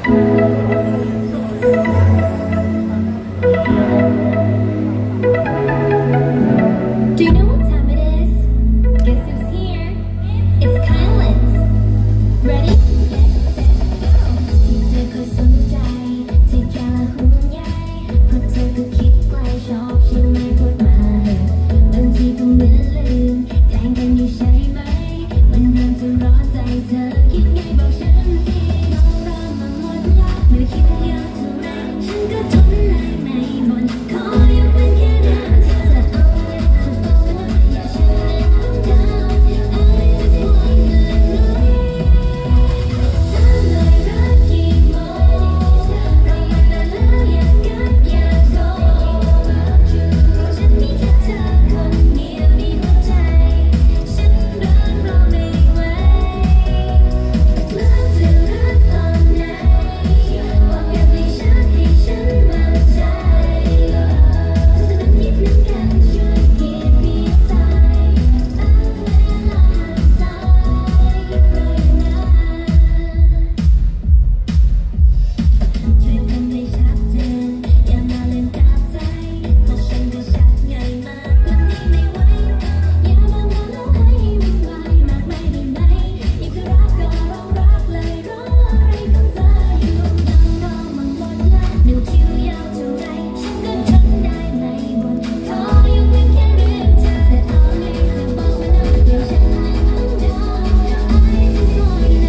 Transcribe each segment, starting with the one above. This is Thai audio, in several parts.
Do you know what time it is? Guess who's here? It's Kylan's. Ready? Get set, go. ที่เธอเคยสนใจที่แค่ละห่วงใยเพราะเธอก็คิดไกลชอบใช่ไหมพูดมาเหอะบางทีก็เหมือนลืมแกล้งกันอยู่ใช่ไหมมันเริ่มจะร้อนใจเธอคิดไงบอกฉันทีเราเริ่มมาหมดแล้วไม่ได้คิดเยอะเท่าไรฉันก็ทนได้ไม่บ่นขออยู่เป็นแค่เดิมเธอจะเอาอะไรเธอบอกว่าอย่าฉันเองต้องเดา I just wanna know ถ้าเลยรักกี่โมงเรามันนานแล้วอยากกัดอยากโดนฉันมีแค่เธอคนเดียวในหัวใจฉันรักเราไม่ไหวแล้วจะรักตอนไหนบอกกับดิฉันให้ฉันมั่นใจถ้าจะเป็นนิดนึงกันช่วย give me a sign ตั้งเวลาสายเพราะอย่างนั้นช่วยทำให้ชัดเจนอย่ามาเล่นกับใจเพราะฉันก็ชัดไงมากกว่านี้ไม่ไหวอย่ามามาแล้วให้วุ่นวายมากไม่ได้ไหมอยากจะรักก็ลองรักเลยรออะไรของเธออยู่นั่งรอมาหมดแล้วนิ้วคิ้วยาวเท่าไรฉันก็ทนได้ไม่บ่นขออยู่เพียงแค่เรื่องเธอจะเอาไหนจะบอกว่าน้องเดี๋ยวฉันเองต้องเดา I just wanna know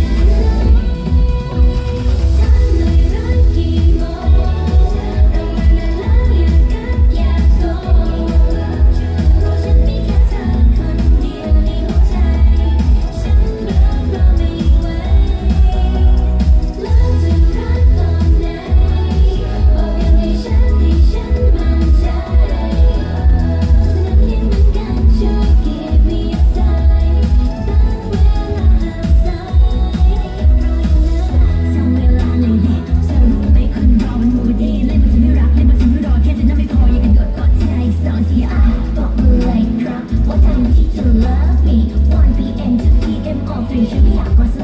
ถ้าเลยรักกี่โมงเรามันนานแล้วอยากกัดอยากโดนเพราะฉันมีแค่เธอคนเดียวในหัวใจฉันรักเราไม่ไหวแล้วจะรักตอนไหนบอกกับดิฉันให้ฉันมั่นใจถ้าเธอนั้นคิดเหมือนกันช่วย give me a sign ตั้งเวลาสายเพราะอย่างนั้นสั่งเวลาหน่อยดิเธอรู้ไหมคนเรามันมูดีเล่นมาถึงไม่รักเล่นมาถึงไม่รอแค่จะนั่งไม่พอยังกันกดที่ไหนสองทีบอกมาเลยครับว่าทำที่จะ love me 1 PM 2 PM all 3ฉันไม่อยากกด